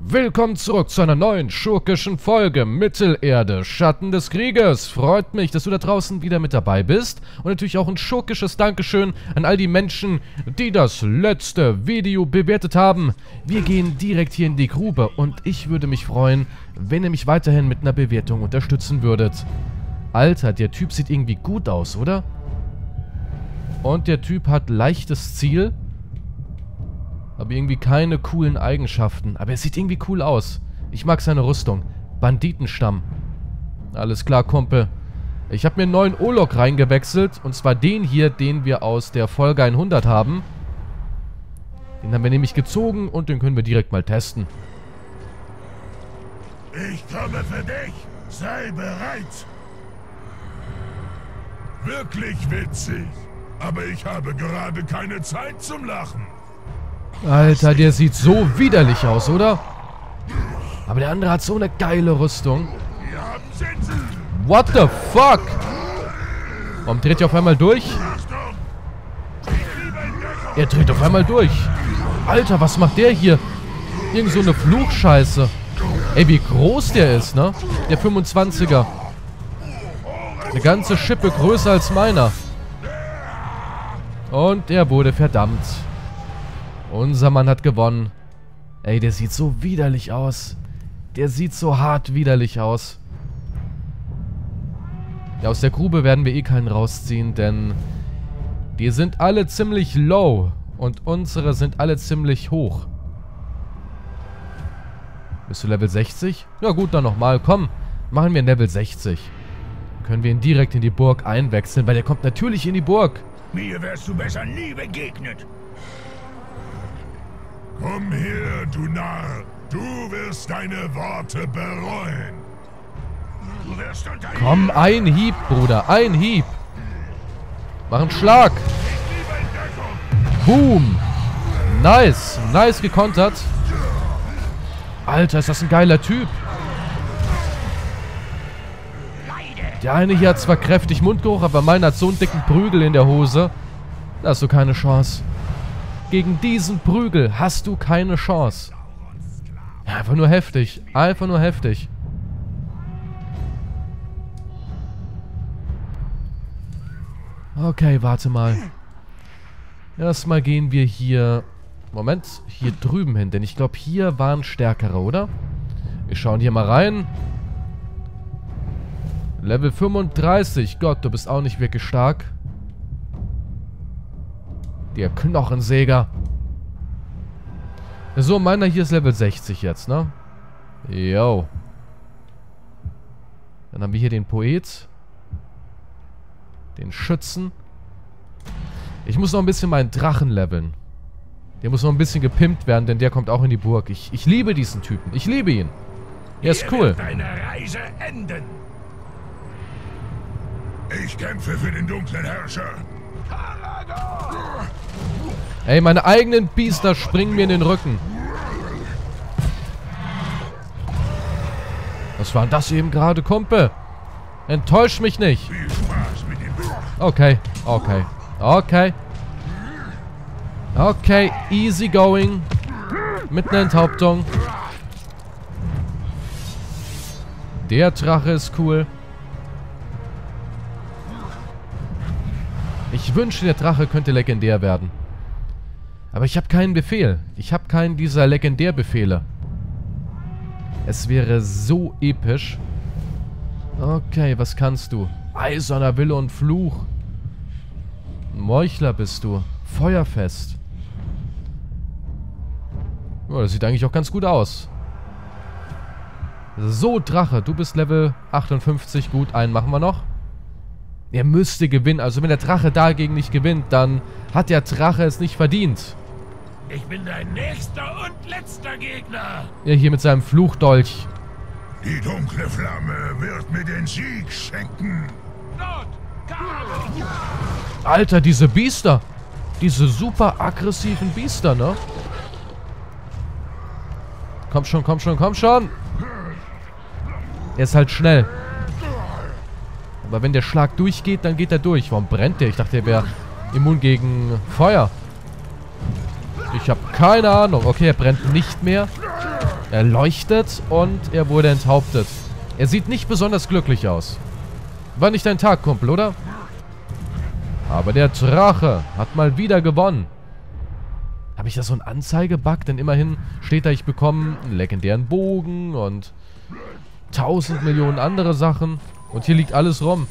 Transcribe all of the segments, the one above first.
Willkommen zurück zu einer neuen schurkischen Folge Mittelerde, Schatten des Krieges. Freut mich, dass du da draußen wieder mit dabei bist. Und natürlich auch ein schurkisches Dankeschön an all die Menschen, die das letzte Video bewertet haben. Wir gehen direkt hier in die Grube und ich würde mich freuen, wenn ihr mich weiterhin mit einer Bewertung unterstützen würdet. Alter, der Typ sieht irgendwie gut aus, oder? Und der Typ hat leichtes Ziel. Aber irgendwie keine coolen Eigenschaften. Aber er sieht irgendwie cool aus. Ich mag seine Rüstung. Banditenstamm. Alles klar, Kumpel. Ich habe mir einen neuen Olok reingewechselt. Und zwar den hier, den wir aus der Folge 100 haben. Den haben wir nämlich gezogen und den können wir direkt mal testen. Ich komme für dich. Sei bereit. Wirklich witzig. Aber ich habe gerade keine Zeit zum Lachen. Alter, der sieht so widerlich aus, oder? Aber der andere hat so eine geile Rüstung. What the fuck? Warum dreht er auf einmal durch? Er dreht auf einmal durch. Alter, was macht der hier? Irgend so eine Fluchscheiße. Ey, wie groß der ist, ne? Der 25er. Eine ganze Schippe größer als meiner. Und er wurde verdammt. Unser Mann hat gewonnen. Ey, der sieht so widerlich aus. Der sieht so hart widerlich aus. Ja, aus der Grube werden wir eh keinen rausziehen, denn die sind alle ziemlich low. Und unsere sind alle ziemlich hoch. Bist du Level 60? Ja gut, dann nochmal. Komm, machen wir Level 60. Dann können wir ihn direkt in die Burg einwechseln, weil der kommt natürlich in die Burg. Mir wärst du besser nie begegnet. Komm her, du Narr. Du wirst deine Worte bereuen. Du wirst unter Komm, ein Hieb, Bruder. Ein Hieb. Mach einen Schlag. Boom. Nice. Nice gekontert. Alter, ist das ein geiler Typ. Der eine hier hat zwar kräftig Mundgeruch, aber meiner hat so einen dicken Prügel in der Hose. Da hast du keine Chance. Gegen diesen Prügel hast du keine Chance. Ja, einfach nur heftig. Einfach nur heftig. Okay, warte mal. Erstmal gehen wir hier... Moment, hier drüben hin. Denn ich glaube, hier waren stärkere, oder? Wir schauen hier mal rein. Level 35. Gott, du bist auch nicht wirklich stark. Der Knochensäger. So, meiner hier ist Level 60 jetzt, ne? Yo. Dann haben wir hier den Poet. Den Schützen. Ich muss noch ein bisschen meinen Drachen leveln. Der muss noch ein bisschen gepimpt werden, denn der kommt auch in die Burg. Ich liebe diesen Typen. Ich liebe ihn. Er ist cool. Deine Reise enden. Ich kämpfe für den dunklen Herrscher. Ey, meine eigenen Biester springen mir in den Rücken. Was war denn das eben gerade, Kumpel? Enttäusch mich nicht. Okay, okay, okay. Okay, easy going. Mit einer Enthauptung. Der Drache ist cool. Ich wünschte, der Drache könnte legendär werden. Aber ich habe keinen Befehl. Ich habe keinen dieser Legendärbefehle. Es wäre so episch. Okay, was kannst du? Eiserner Wille und Fluch. Meuchler bist du. Feuerfest. Oh, das sieht eigentlich auch ganz gut aus. So, Drache, du bist Level 58. Gut, einen machen wir noch. Er müsste gewinnen. Also wenn der Drache dagegen nicht gewinnt, dann hat der Drache es nicht verdient. Ich bin dein nächster und letzter Gegner. Ja, hier mit seinem Fluchdolch. Die dunkle Flamme wird mir den Sieg schenken. Alter, diese Biester. Diese super aggressiven Biester, ne? Komm schon, komm schon, komm schon. Er ist halt schnell. Aber wenn der Schlag durchgeht, dann geht er durch. Warum brennt der? Ich dachte, er wäre immun gegen Feuer. Ich habe keine Ahnung. Okay, er brennt nicht mehr. Er leuchtet und er wurde enthauptet. Er sieht nicht besonders glücklich aus. War nicht dein Tag, Kumpel, oder? Aber der Drache hat mal wieder gewonnen. Habe ich da so einen Anzeigebug? Denn immerhin steht da, ich bekomme einen legendären Bogen und 1000 Millionen andere Sachen. Und hier liegt alles rum.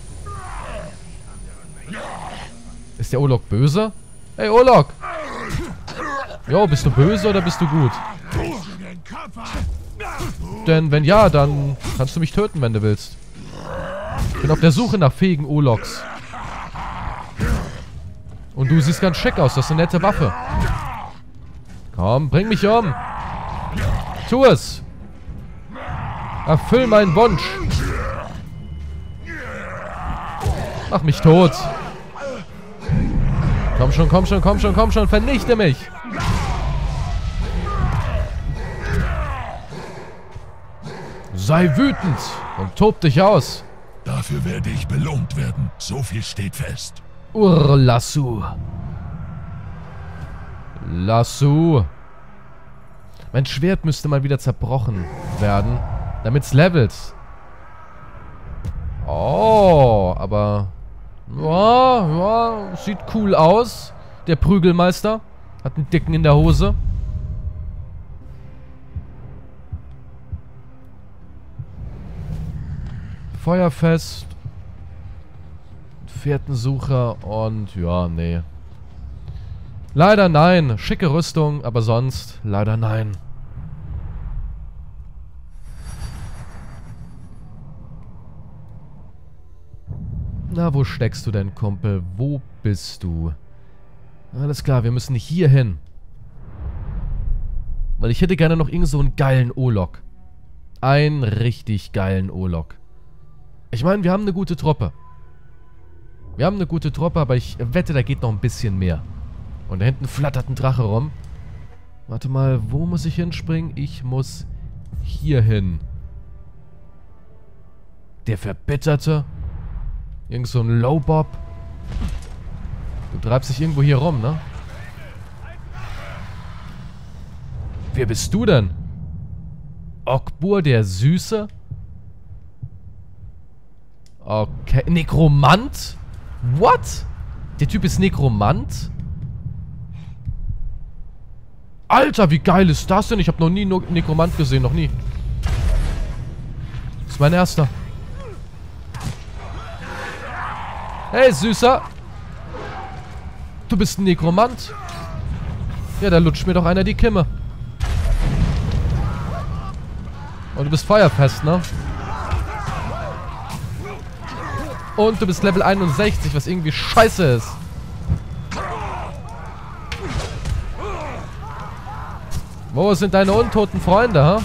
Ist der Olok böse? Hey, Olok! Jo, bist du böse oder bist du gut? Denn wenn ja, dann kannst du mich töten, wenn du willst. Ich bin auf der Suche nach fähigen Oloks. Und du siehst ganz schick aus, das ist eine nette Waffe. Komm, bring mich um. Tu es. Erfüll meinen Wunsch. Mach mich tot. Komm schon, komm schon, komm schon, komm schon. Vernichte mich. Sei wütend und tob dich aus. Dafür werde ich belohnt werden. So viel steht fest. Urlasu. Lasso. Mein Schwert müsste mal wieder zerbrochen werden, damit's levelt. Oh, aber... Ja, sieht cool aus. Der Prügelmeister hat einen Dicken in der Hose. Feuerfest. Fährtensucher und... Ja, nee. Leider nein. Schicke Rüstung, aber sonst leider nein. Na, wo steckst du denn, Kumpel? Wo bist du? Alles klar, wir müssen hier hin. Weil ich hätte gerne noch irgend so einen geilen Olok. Einen richtig geilen Olok. Ich meine, wir haben eine gute Truppe. Wir haben eine gute Truppe, aber ich wette, da geht noch ein bisschen mehr. Und da hinten flattert ein Drache rum. Warte mal, wo muss ich hinspringen? Ich muss hier hin. Der Verbitterte. Irgend so ein Lowbob. Du treibst dich irgendwo hier rum, ne? Wer bist du denn? Okbur der Süße? Okay. Nekromant? What? Der Typ ist Nekromant? Alter, wie geil ist das denn? Ich habe noch nie Nekromant gesehen, noch nie. Das ist mein erster. Hey, Süßer. Du bist ein Nekromant. Ja, da lutscht mir doch einer die Kimme. Und du bist feuerfest, ne? Und du bist Level 61, was irgendwie scheiße ist. Wo sind deine untoten Freunde, ha?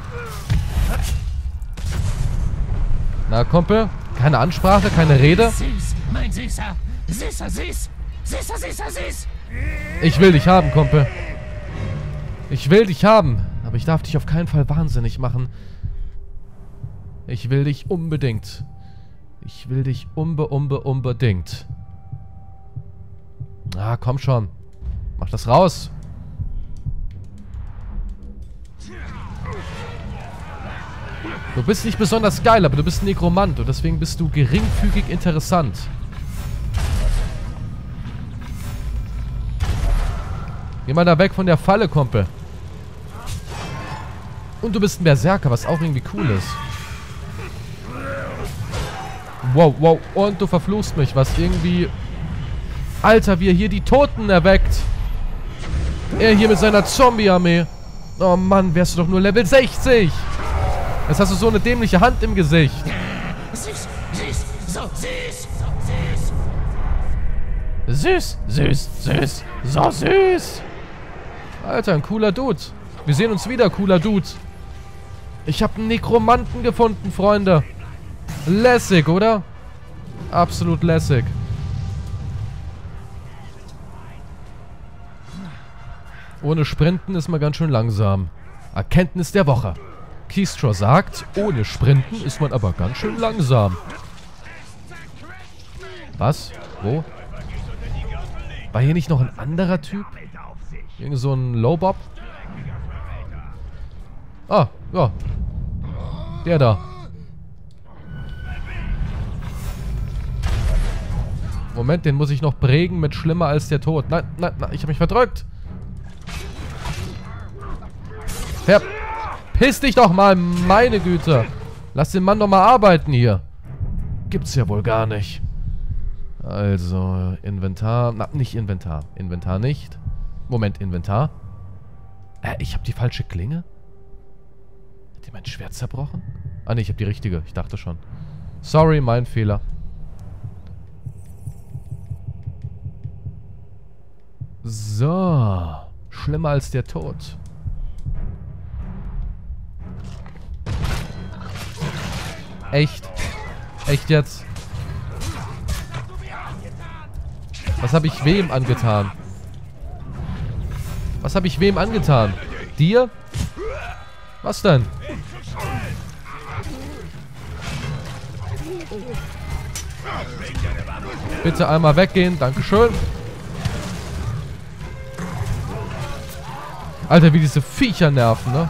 Na, Kumpel? Keine Ansprache, keine Rede? Süß, mein Süßer. Süßer, süß. Süßer, süßer, süß. Ich will dich haben, Kumpel. Ich will dich haben. Aber ich darf dich auf keinen Fall wahnsinnig machen. Ich will dich unbedingt. Ich will dich unbedingt. Ah, komm schon. Mach das raus. Du bist nicht besonders geil, aber du bist ein Nekromant und deswegen bist du geringfügig interessant. Geh mal da weg von der Falle, Kumpel. Und du bist ein Berserker, was auch irgendwie cool ist. Wow, wow. Und du verfluchst mich, was irgendwie... Alter, wie er hier die Toten erweckt. Er hier mit seiner Zombie-Armee. Oh Mann, wärst du doch nur Level 60. Jetzt hast du so eine dämliche Hand im Gesicht. Süß, süß, so süß, so süß. Süß, süß, süß, so süß. Alter, ein cooler Dude. Wir sehen uns wieder, cooler Dude. Ich habe einen Nekromanten gefunden, Freunde. Lässig, oder? Absolut lässig. Ohne Sprinten ist man ganz schön langsam. Erkenntnis der Woche. Keystra sagt, ohne Sprinten ist man aber ganz schön langsam. Was? Wo? War hier nicht noch ein anderer Typ? Irgend so ein Lowbob? Ah, ja. Der da. Moment, den muss ich noch prägen mit schlimmer als der Tod. Nein, nein, nein, ich habe mich verdrückt. Verpiss dich doch mal, meine Güte. Lass den Mann doch mal arbeiten hier. Gibt's ja wohl gar nicht. Also, Inventar. Na, nicht Inventar. Inventar nicht. Moment, Inventar. Ich habe die falsche Klinge? Hat die mein Schwert zerbrochen? Ah, ne, ich habe die richtige. Ich dachte schon. Sorry, mein Fehler. So. Schlimmer als der Tod. Echt? Echt jetzt? Was habe ich wem angetan? Was habe ich wem angetan? Dir? Was denn? Bitte einmal weggehen. Dankeschön. Alter, wie diese Viecher nerven, ne?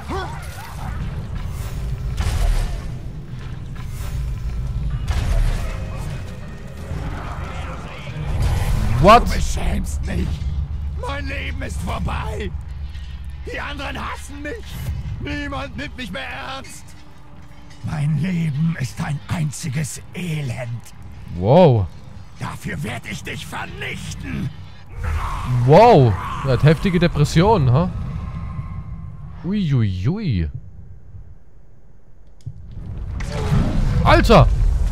What? Du beschämst mich. Mein Leben ist vorbei. Die anderen hassen mich. Niemand nimmt mich mehr ernst. Mein Leben ist ein einziges Elend. Wow. Dafür werde ich dich vernichten. Wow. Er hat heftige Depressionen, ha? Uiuiui. Alter!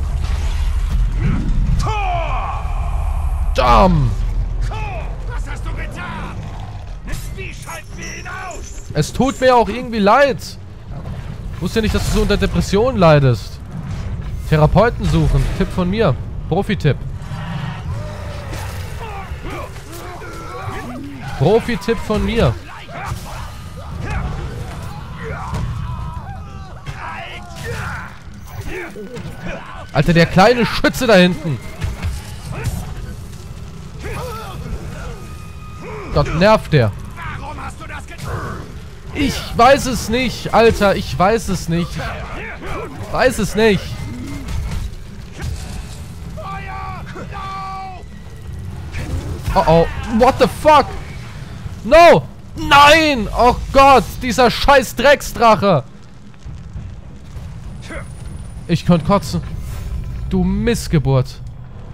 Jam! Was hast du getan? Wie schalten wir ihn aus? Es tut mir auch irgendwie leid. Ich wusste ja nicht, dass du so unter Depressionen leidest. Therapeuten suchen. Tipp von mir. Profi-Tipp. Profi-Tipp von mir. Alter, der kleine Schütze da hinten. Gott, nervt der. Warum hast du das getan? Ich weiß es nicht, Alter. Ich weiß es nicht. Weiß es nicht. Feuer! No! Oh oh. What the fuck? No! Nein! Oh Gott, dieser scheiß Drecksdrache. Ich könnte kotzen. Du Missgeburt.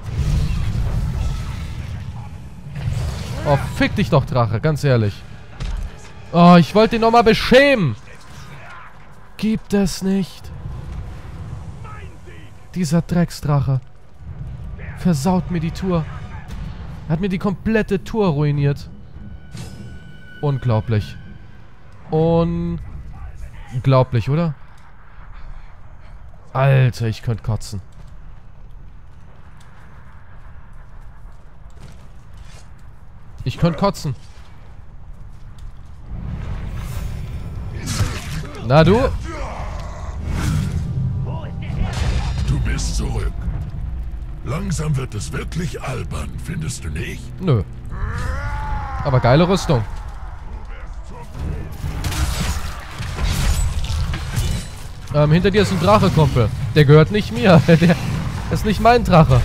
Oh, fick dich doch, Drache, ganz ehrlich. Oh, ich wollte ihn nochmal beschämen. Gibt es nicht. Dieser Drecksdrache. Versaut mir die Tour. Hat mir die komplette Tour ruiniert. Unglaublich. Unglaublich, oder? Alter, ich könnte kotzen. Ich könnte kotzen. Na du? Du bist zurück. Langsam wird es wirklich albern, findest du nicht? Nö. Aber geile Rüstung. Hinter dir ist ein Drache, Kumpel. Der gehört nicht mir. Der ist nicht mein Drache.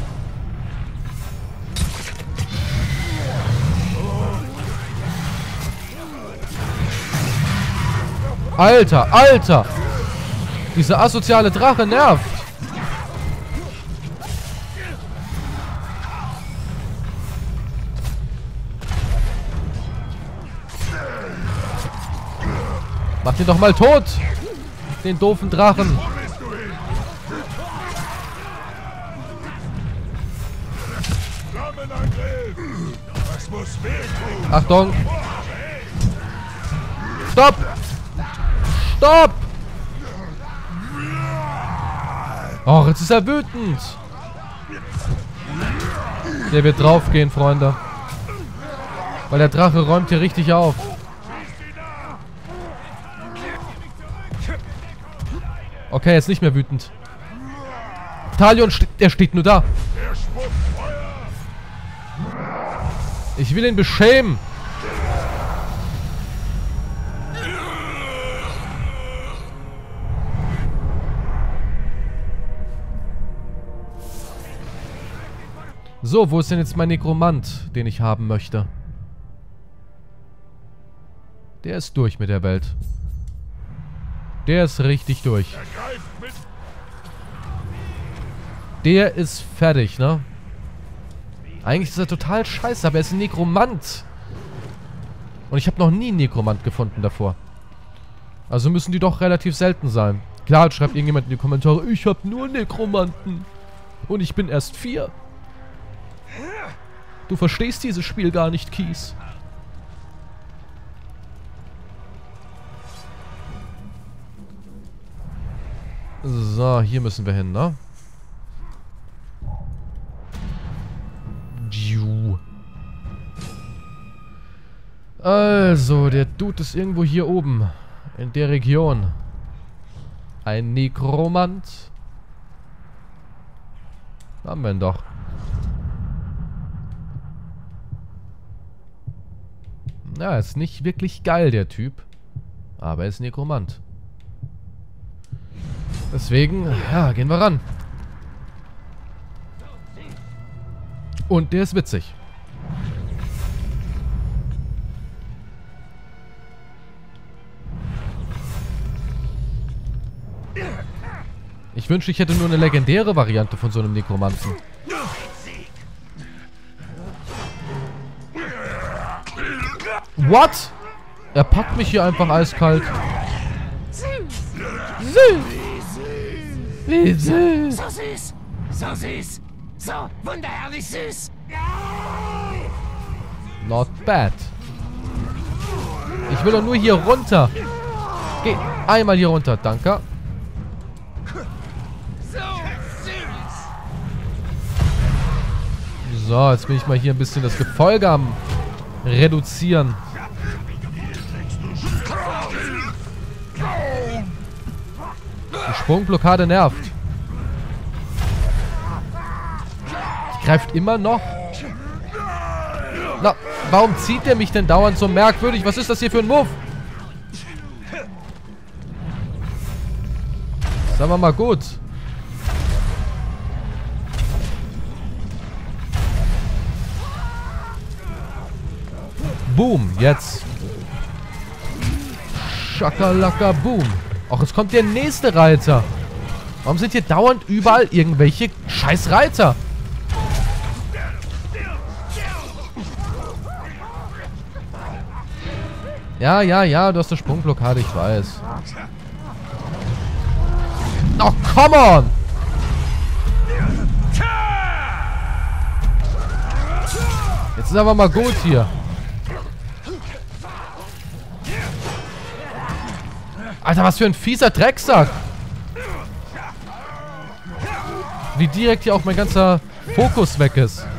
Alter, Alter! Dieser asoziale Drache nervt. Mach den doch mal tot! Den doofen Drachen. Das muss wehtun. Achtung! Stopp! Stopp! Oh, jetzt ist er wütend. Der wird draufgehen, Freunde. Weil der Drache räumt hier richtig auf. Okay, er ist nicht mehr wütend. Talion, der steht nur da. Ich will ihn beschämen. So, wo ist denn jetzt mein Nekromant, den ich haben möchte? Der ist durch mit der Welt. Der ist richtig durch. Der ist fertig, ne? Eigentlich ist er total scheiße, aber er ist ein Nekromant. Und ich habe noch nie einen Nekromant gefunden davor. Also müssen die doch relativ selten sein. Klar, schreibt irgendjemand in die Kommentare, ich habe nur Nekromanten. Und ich bin erst 4. Du verstehst dieses Spiel gar nicht, Kies. So, hier müssen wir hin, ne? Also, der Dude ist irgendwo hier oben. In der Region. Ein Nekromant. Haben wir ihn doch. Ja, ist nicht wirklich geil, der Typ. Aber er ist Nekromant. Deswegen, ja, gehen wir ran. Und der ist witzig. Ich wünschte, ich hätte nur eine legendäre Variante von so einem Nekromanten. What? Er packt mich hier einfach eiskalt. Süß. Wie süß. So süß. So süß. So wunderherrlich süß. Not bad. Ich will doch nur hier runter. Geh einmal hier runter, danke. So, jetzt bin ich mal hier ein bisschen das Gefolge am reduzieren. Die Sprungblockade nervt. Die greift immer noch. Na, warum zieht der mich denn dauernd so merkwürdig? Was ist das hier für ein Move? Sagen wir mal gut. Boom, jetzt. Schakalaka, boom. Och, jetzt kommt der nächste Reiter. Warum sind hier dauernd überall irgendwelche scheiß Reiter? Ja, ja, ja, du hast eine Sprungblockade, ich weiß. Oh, come on! Jetzt ist aber mal gut hier. Alter, was für ein fieser Drecksack. Wie direkt hier auch mein ganzer Fokus weg ist.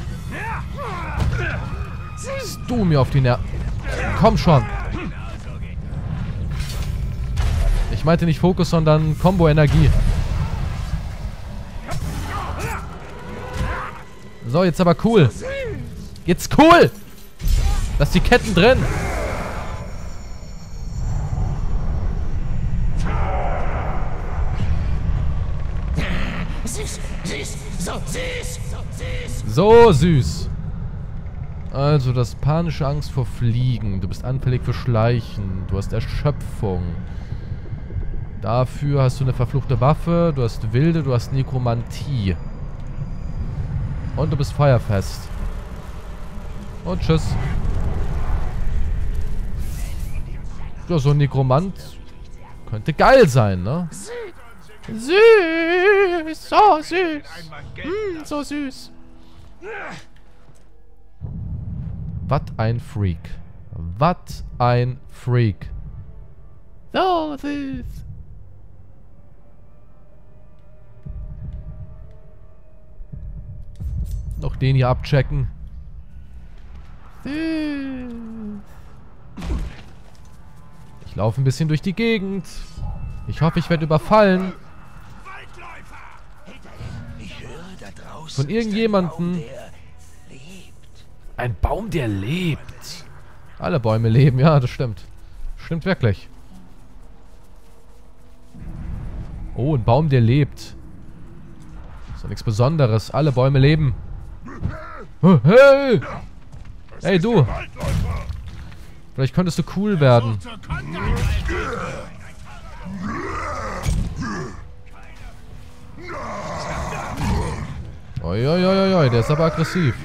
Bist du mir auf die Nerven. Komm schon. Ich meinte nicht Fokus, sondern Combo-Energie. So, jetzt aber cool. Jetzt cool. Lass die Ketten drin. Süß, süß, so süß, so süß. So süß. Also, das panische Angst vor Fliegen. Du bist anfällig für Schleichen. Du hast Erschöpfung. Dafür hast du eine verfluchte Waffe. Du hast Wilde, du hast Nekromantie. Und du bist feuerfest. Und tschüss. Ja, so ein Nekromant könnte geil sein, ne? Süß, so süß. So süß. Was ein Freak. Was ein Freak. So süß. Noch den hier abchecken. Ich laufe ein bisschen durch die Gegend. Ich hoffe, ich werde überfallen. Von irgendjemandem. Ein Baum, der lebt. Alle Bäume leben, ja, das stimmt. Stimmt wirklich. Oh, ein Baum, der lebt. Ist doch nichts Besonderes. Alle Bäume leben. Hey! Hey, du! Vielleicht könntest du cool werden. Oi, der ist aber aggressiv.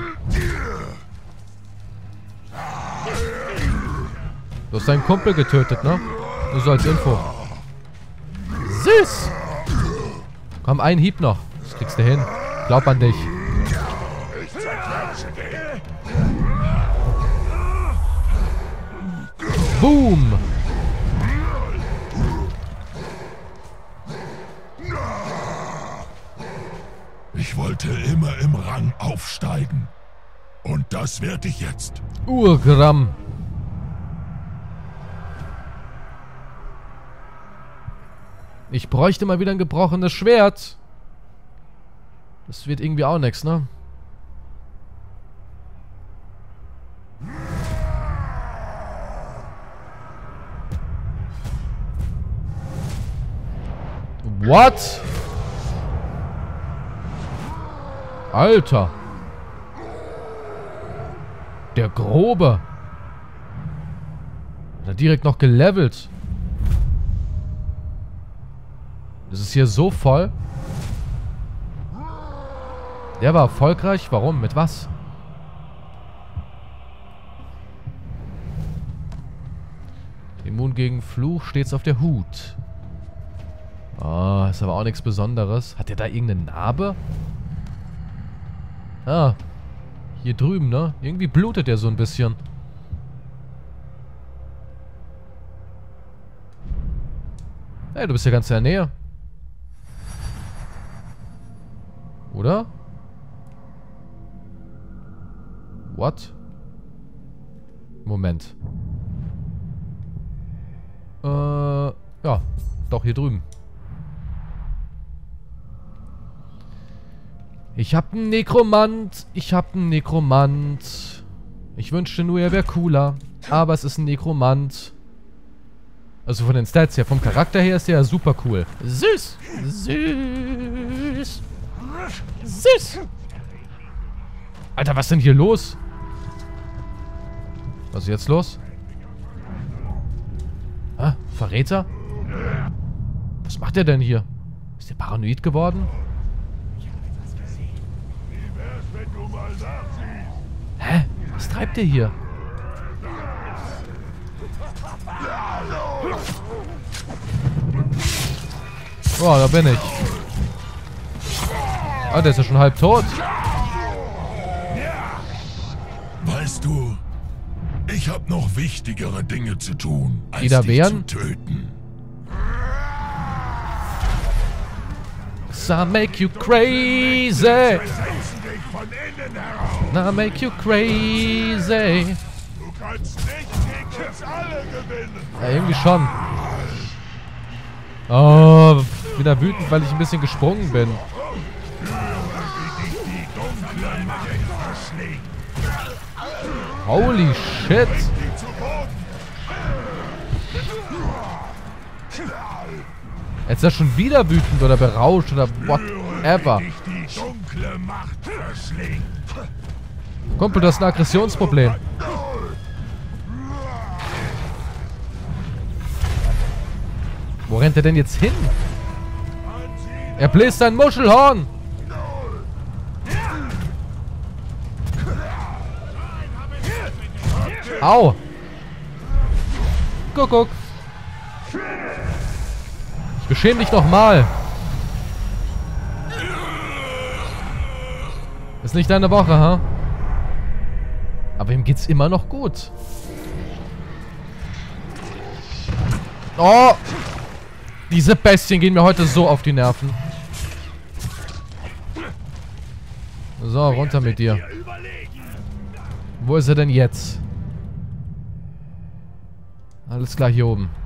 Du hast deinen Kumpel getötet, ne? Nur so als Info. Süß! Komm, ein Hieb noch. Das kriegst du hin. Glaub an dich. Boom! Ich wollte immer im Rang aufsteigen. Und das werde ich jetzt. Urgramm. Ich bräuchte mal wieder ein gebrochenes Schwert. Das wird irgendwie auch nichts, ne? What? Alter. Der Grobe. Hat er direkt noch gelevelt. Das ist hier so voll. Der war erfolgreich. Warum? Mit was? Immun gegen Fluch, stets auf der Hut. Ah, ist aber auch nichts Besonderes. Hat der da irgendeine Narbe? Ah, hier drüben, ne? Irgendwie blutet der so ein bisschen. Hey, du bist ja ganz in der Nähe. Oder? What? Moment. Ja. Doch, hier drüben. Ich hab einen Nekromant. Ich wünschte nur, er wäre cooler. Aber es ist ein Nekromant. Also von den Stats her. Vom Charakter her ist der ja super cool. Süß. Süß. Süß. Alter, was ist denn hier los? Was ist jetzt los? Ah, Verräter? Was macht der denn hier? Ist der paranoid geworden? Hä? Was treibt der hier? Oh, da bin ich. Ah, der ist ja schon halb tot. Weißt du, ich habe noch wichtigere Dinge zu tun, als die da dich wären? zu töten. I make you crazy. I make you crazy. Du kannst nicht gegen uns alle gewinnen. Ja, irgendwie schon. Oh, wieder wütend, weil ich ein bisschen gesprungen bin. Holy shit. Jetzt ist er schon wieder wütend oder berauscht oder whatever. Kumpel, du hast ein Aggressionsproblem. Wo rennt er denn jetzt hin? Er bläst sein Muschelhorn. Au. Guck. Ich beschäme dich nochmal. Ist nicht deine Woche, ha? Aber ihm geht's immer noch gut. Oh! Diese Bestien gehen mir heute so auf die Nerven. So, runter mit dir. Wo ist er denn jetzt? Alles klar, hier oben.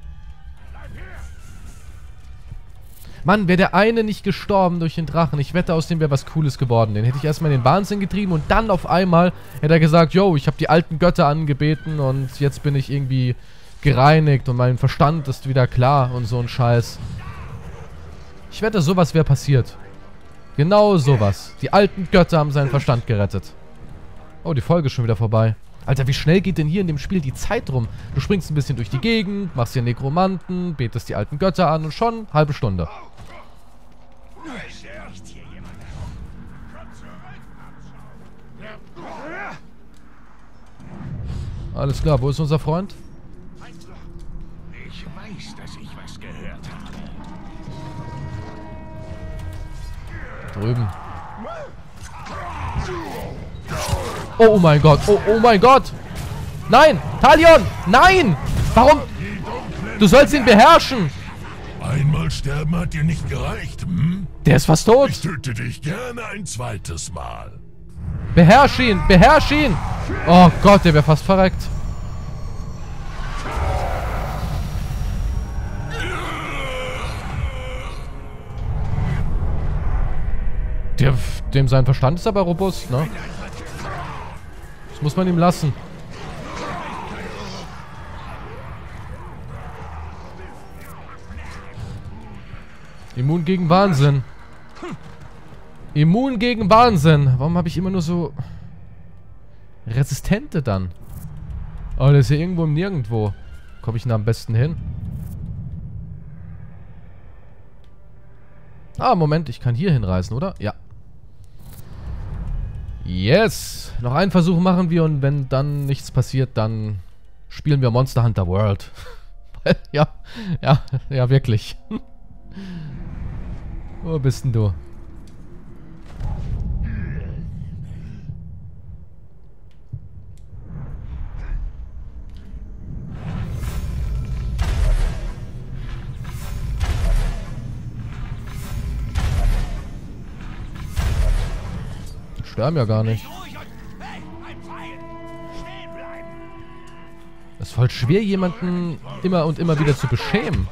Mann, wäre der eine nicht gestorben durch den Drachen. Ich wette, aus dem wäre was Cooles geworden. Den hätte ich erstmal in den Wahnsinn getrieben und dann auf einmal hätte er gesagt, yo, ich habe die alten Götter angebeten und jetzt bin ich irgendwie gereinigt und mein Verstand ist wieder klar und so ein Scheiß. Ich wette, sowas wäre passiert. Genau sowas. Die alten Götter haben seinen Verstand gerettet. Oh, die Folge ist schon wieder vorbei. Alter, wie schnell geht denn hier in dem Spiel die Zeit rum? Du springst ein bisschen durch die Gegend, machst hier Nekromanten, betest die alten Götter an und schon halbe Stunde. Alles klar, wo ist unser Freund? Ich weiß, dass ich was gehört habe. Drüben. Oh mein Gott, oh mein Gott! Nein! Talion! Nein! Warum? Du sollst ihn beherrschen! Einmal sterben hat dir nicht gereicht, hm? Der ist fast tot! Ich töte dich gerne ein zweites Mal. Beherrsch ihn! Beherrsch ihn! Oh Gott, der wäre fast verreckt. Dem sein Verstand ist aber robust, ne? Das muss man ihm lassen. Immun gegen Wahnsinn. Immun gegen Wahnsinn. Warum habe ich immer nur so Resistente dann? Oh, der ist ja irgendwo im Nirgendwo. Komme ich denn da am besten hin? Ah, Moment, ich kann hier hinreisen, oder? Ja. Yes! Noch einen Versuch machen wir und wenn dann nichts passiert, dann spielen wir Monster Hunter World. Ja, wirklich. Wo bist denn du? Sterben ja gar nicht. Es ist voll schwer, jemanden immer und immer wieder zu beschämen.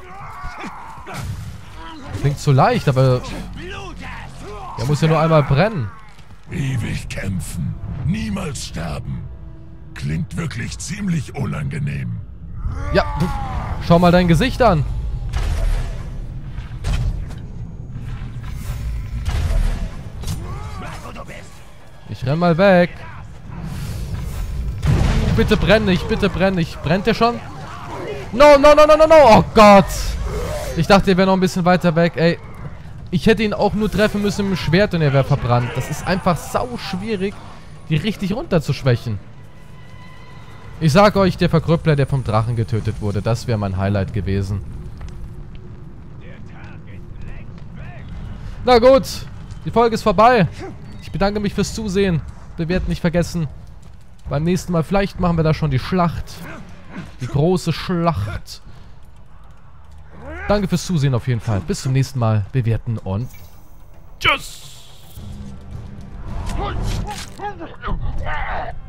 Klingt so leicht, aber der muss ja nur einmal brennen. Ewig kämpfen, niemals sterben. Klingt wirklich ziemlich unangenehm. Ja, du, schau mal dein Gesicht an. Ich renn mal weg. Bitte brenn nicht, bitte brenn nicht. Brennt der schon? No, no, no, no, no, no. Oh Gott. Ich dachte, er wäre noch ein bisschen weiter weg. Ey, ich hätte ihn auch nur treffen müssen mit dem Schwert und er wäre verbrannt. Das ist einfach sau schwierig, die richtig runterzuschwächen. Ich sag euch, der Verkrüppler, der vom Drachen getötet wurde, das wäre mein Highlight gewesen. Na gut, die Folge ist vorbei. Ich bedanke mich fürs Zusehen. Bewerten nicht vergessen. Beim nächsten Mal, vielleicht machen wir da schon die Schlacht. Die große Schlacht. Danke fürs Zusehen auf jeden Fall. Bis zum nächsten Mal. Bewerten und tschüss.